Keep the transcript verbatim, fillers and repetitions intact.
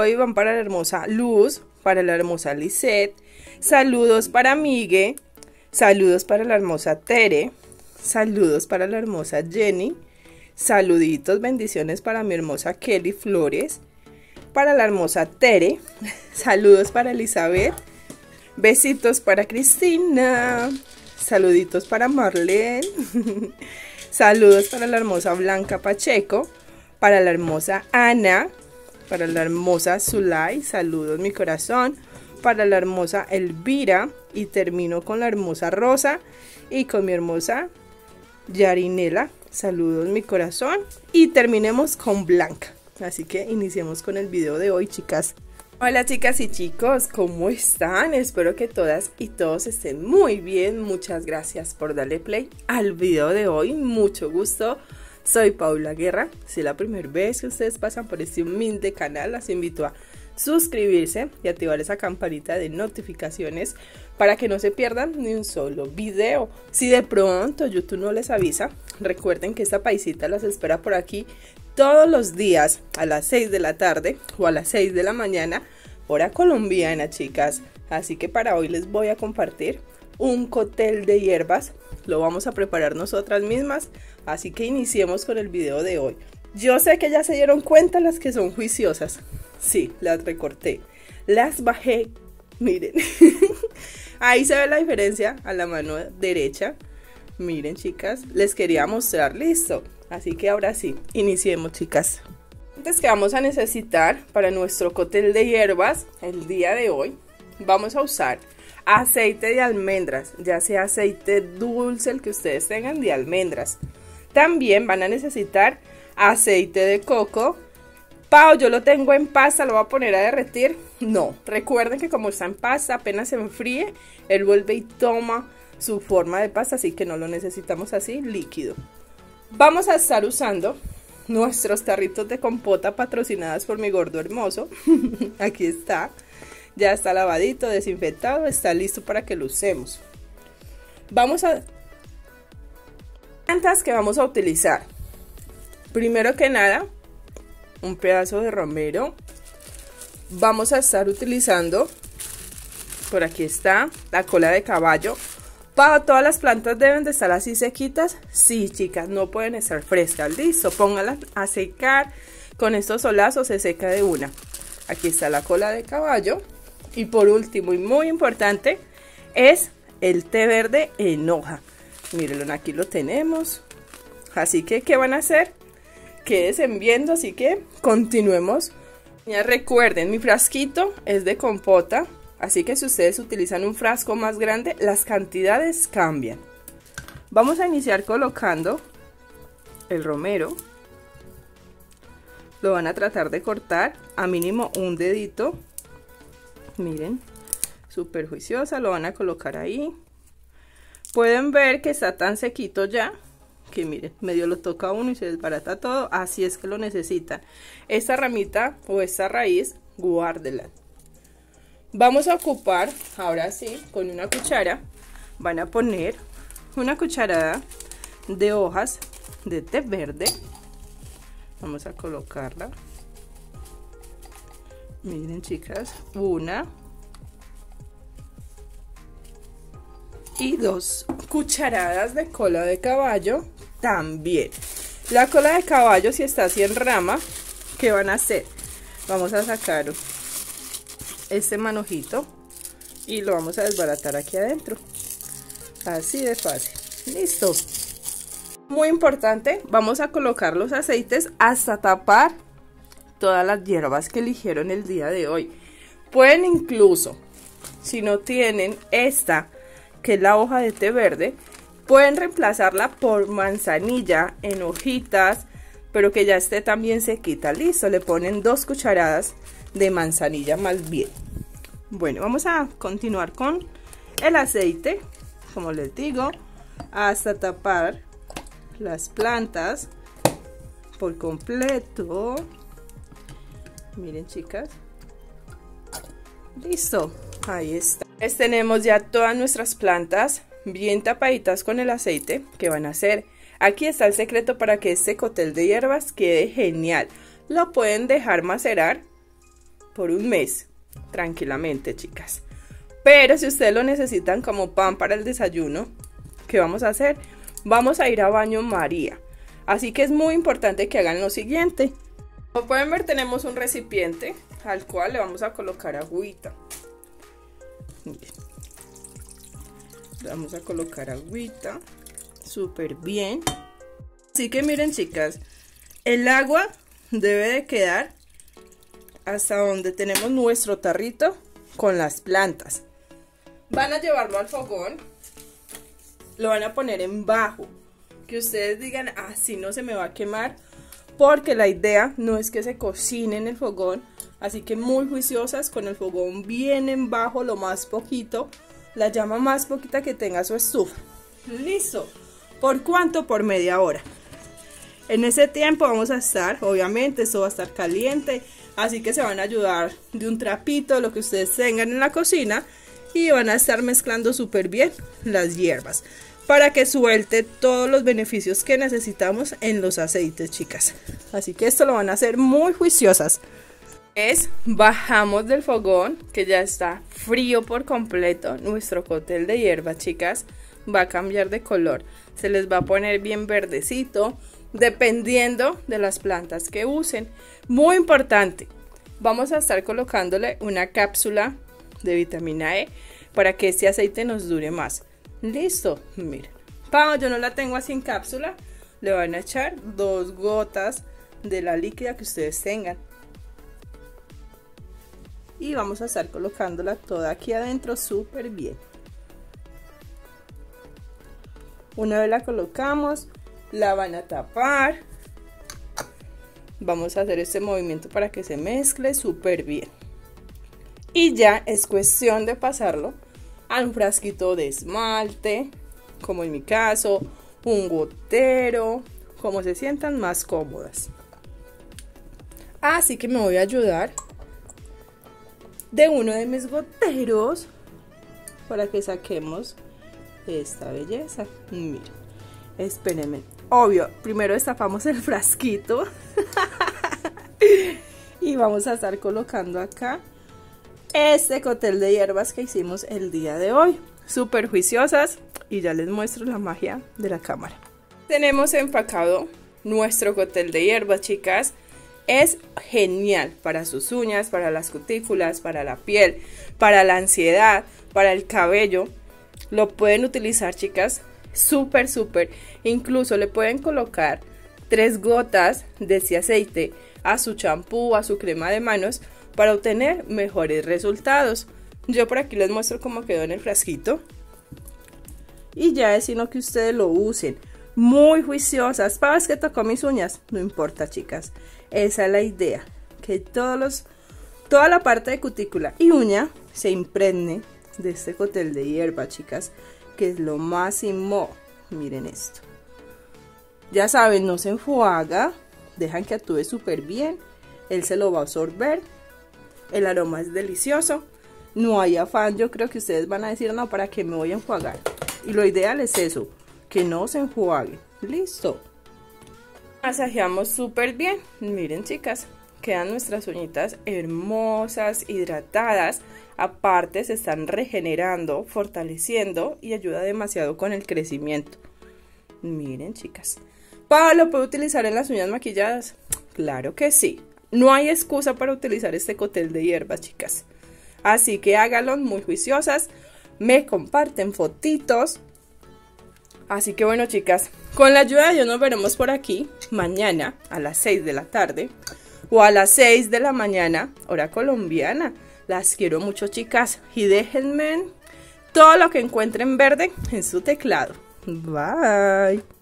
hoy van para la hermosa Luz, para la hermosa Lisette, saludos para Migue, saludos para la hermosa Tere, saludos para la hermosa Jenny, saluditos, bendiciones para mi hermosa Kelly Flores, para la hermosa Tere, saludos para Elizabeth, besitos para Cristina, saluditos para Marlene, saludos para la hermosa Blanca Pacheco, para la hermosa Ana, para la hermosa Zulay, saludos mi corazón, para la hermosa Elvira, y termino con la hermosa Rosa y con mi hermosa Yarinela, saludos mi corazón, y terminemos con Blanca. Así que iniciemos con el video de hoy, chicas. Hola chicas y chicos, ¿cómo están? Espero que todas y todos estén muy bien. Muchas gracias por darle play al video de hoy. Mucho gusto. Soy Paula Guerra. Si es la primera vez que ustedes pasan por este humilde canal, las invito a suscribirse y activar esa campanita de notificaciones para que no se pierdan ni un solo video. Si de pronto YouTube no les avisa, recuerden que esta paisita las espera por aquí todos los días a las seis de la tarde o a las seis de la mañana, hora colombiana, chicas. Así que para hoy les voy a compartir un cóctel de hierbas. Lo vamos a preparar nosotras mismas, así que iniciemos con el video de hoy. Yo sé que ya se dieron cuenta las que son juiciosas. Sí, las recorté, las bajé, miren. Ahí se ve la diferencia a la mano derecha. Miren, chicas, les quería mostrar, listo. Así que ahora sí, iniciemos, chicas. Antes que vamos a necesitar para nuestro cóctel de hierbas el día de hoy, vamos a usar aceite de almendras, ya sea aceite dulce, el que ustedes tengan de almendras. También van a necesitar aceite de coco. Pau, yo lo tengo en pasta, lo voy a poner a derretir. No, recuerden que como está en pasta, apenas se enfríe, él vuelve y toma su forma de pasta, así que no lo necesitamos así líquido. Vamos a estar usando nuestros tarritos de compota patrocinadas por mi gordo hermoso. Aquí está, ya está lavadito, desinfectado, está listo para que lo usemos. Vamos a... plantas que vamos a utilizar. Primero que nada, un pedazo de romero. Vamos a estar utilizando, por aquí está, la cola de caballo. Para todas las plantas deben de estar así sequitas. Sí, chicas, no pueden estar frescas. Listo, pónganlas a secar. Con estos solazos se seca de una. Aquí está la cola de caballo. Y por último y muy importante es el té verde en hoja. Mírenlo, aquí lo tenemos. Así que, ¿qué van a hacer? Quédense viendo, así que continuemos. Ya recuerden, mi frasquito es de compota. Así que si ustedes utilizan un frasco más grande, las cantidades cambian. Vamos a iniciar colocando el romero. Lo van a tratar de cortar a mínimo un dedito. Miren, súper juiciosa, lo van a colocar ahí. Pueden ver que está tan sequito ya, que miren, medio lo toca uno y se desbarata todo. Así es que lo necesitan. Esta ramita o esta raíz, guárdela. Vamos a ocupar, ahora sí, con una cuchara, van a poner una cucharada de hojas de té verde. Vamos a colocarla. Miren, chicas, una y dos cucharadas de cola de caballo también. La cola de caballo, si está así en rama, ¿qué van a hacer? Vamos a sacar este manojito y lo vamos a desbaratar aquí adentro, así de fácil. Listo. Muy importante, vamos a colocar los aceites hasta tapar todas las hierbas que eligieron el día de hoy. Pueden incluso, si no tienen esta que es la hoja de té verde, pueden reemplazarla por manzanilla en hojitas, pero que ya esté también sequita. Listo, le ponen dos cucharadas de manzanilla más bien. Bueno, vamos a continuar con el aceite, como les digo, hasta tapar las plantas por completo. Miren, chicas, listo, ahí está. Pues tenemos ya todas nuestras plantas bien tapaditas con el aceite. ¿Qué van a hacer? Aquí está el secreto para que este cóctel de hierbas quede genial. Lo pueden dejar macerar por un mes, tranquilamente, chicas. Pero si ustedes lo necesitan como pan para el desayuno, ¿qué vamos a hacer? Vamos a ir a baño María. Así que es muy importante que hagan lo siguiente. Como pueden ver, tenemos un recipiente al cual le vamos a colocar agüita. Miren. Le vamos a colocar agüita. Súper bien. Así que miren, chicas, el agua debe de quedar hasta donde tenemos nuestro tarrito con las plantas. Van a llevarlo al fogón, lo van a poner en bajo, que ustedes digan, así no se me va a quemar, porque la idea no es que se cocine en el fogón, así que muy juiciosas con el fogón bien en bajo, lo más poquito, la llama más poquita que tenga su estufa. Listo. ¿Por cuánto? Por media hora. En ese tiempo vamos a estar, obviamente esto va a estar caliente, así que se van a ayudar de un trapito, lo que ustedes tengan en la cocina, y van a estar mezclando súper bien las hierbas para que suelte todos los beneficios que necesitamos en los aceites, chicas. Así que esto lo van a hacer muy juiciosas. Es, bajamos del fogón, que ya está frío por completo. Nuestro cóctel de hierbas, chicas, va a cambiar de color. Se les va a poner bien verdecito, dependiendo de las plantas que usen. Muy importante, vamos a estar colocándole una cápsula de vitamina E para que este aceite nos dure más. Listo, miren. Como yo no la tengo así en cápsula, le van a echar dos gotas de la líquida que ustedes tengan. Y vamos a estar colocándola toda aquí adentro súper bien. Una vez la colocamos, la van a tapar. Vamos a hacer este movimiento para que se mezcle súper bien. Y ya es cuestión de pasarlo a un frasquito de esmalte, como en mi caso, un gotero, como se sientan más cómodas. Así que me voy a ayudar de uno de mis goteros para que saquemos esta belleza. Miren, espérenme. Obvio, primero destapamos el frasquito y vamos a estar colocando acá este cóctel de hierbas que hicimos el día de hoy. Súper juiciosas, y ya les muestro la magia de la cámara. Tenemos empacado nuestro cóctel de hierbas, chicas. Es genial para sus uñas, para las cutículas, para la piel, para la ansiedad, para el cabello. Lo pueden utilizar, chicas, súper, súper. Incluso le pueden colocar tres gotas de ese aceite a su champú, a su crema de manos, para obtener mejores resultados. Yo por aquí les muestro cómo quedó en el frasquito. Y ya es sino que ustedes lo usen. Muy juiciosas. ¿Para que tocó mis uñas? No importa, chicas. Esa es la idea. Que todos los, toda la parte de cutícula y uña se impregne de este cóctel de hierba, chicas. Que es lo máximo. Miren esto. Ya saben, no se enjuaga. Dejan que actúe súper bien. Él se lo va a absorber. El aroma es delicioso. No hay afán. Yo creo que ustedes van a decir, no, ¿para qué me voy a enjuagar? Y lo ideal es eso, que no se enjuague. Listo. Masajeamos súper bien. Miren, chicas, quedan nuestras uñitas hermosas, hidratadas. Aparte se están regenerando, fortaleciendo y ayuda demasiado con el crecimiento. Miren, chicas. ¿Lo puedo utilizar en las uñas maquilladas? Claro que sí. No hay excusa para utilizar este cóctel de hierbas, chicas. Así que háganlo muy juiciosas. Me comparten fotitos. Así que bueno, chicas, con la ayuda de Dios nos veremos por aquí mañana a las seis de la tarde o a las seis de la mañana, hora colombiana. Las quiero mucho, chicas, y déjenme todo lo que encuentren verde en su teclado. Bye.